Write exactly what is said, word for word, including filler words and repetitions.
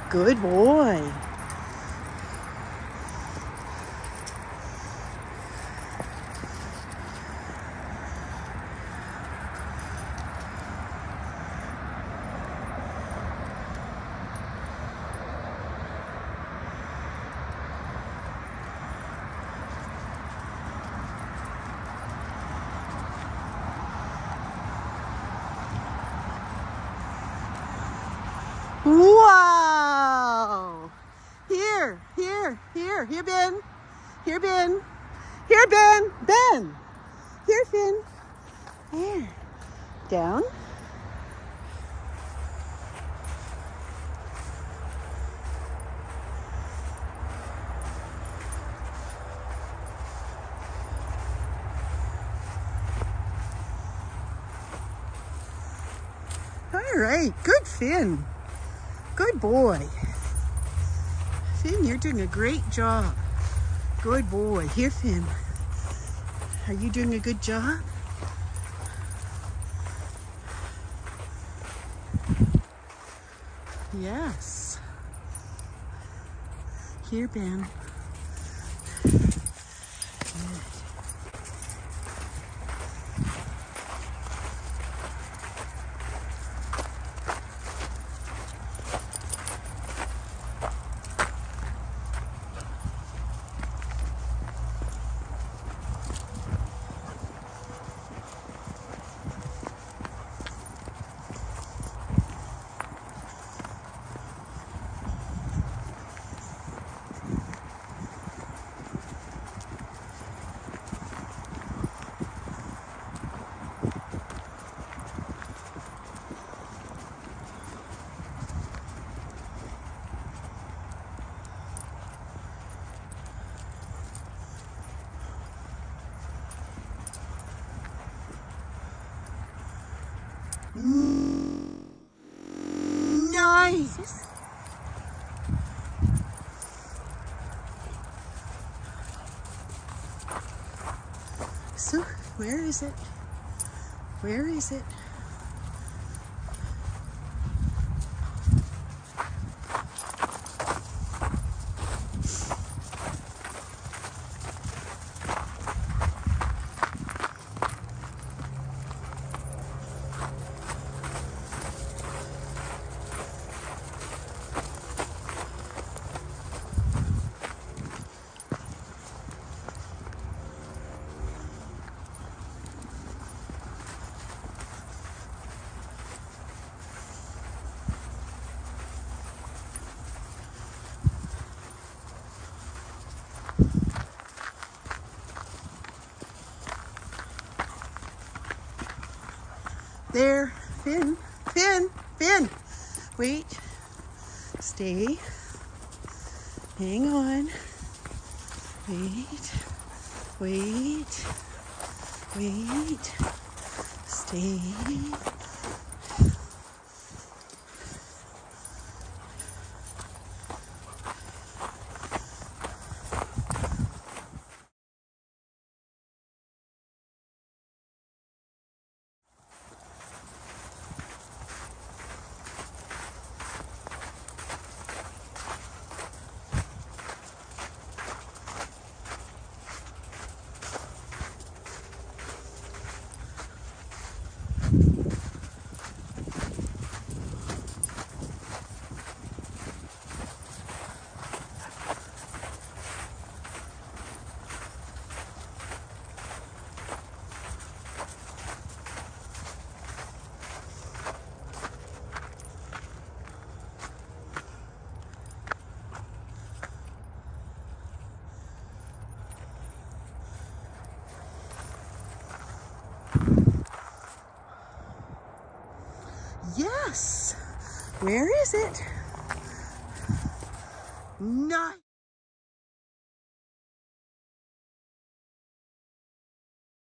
Good boy. Wow! Here, here, here, here, Ben. Here, Ben. Here, Ben. Ben. Here, Finn. There. Down. All right. Good, Finn. Good boy. Finn, you're doing a great job. Good boy. Here, Finn. Are you doing a good job? Yes. Here, Ben. Good. Nice. So, where is it? Where is it? There, Finn, Finn, Finn. Wait, stay, hang on, wait, wait, wait, stay. Yes. Where is it? Nice.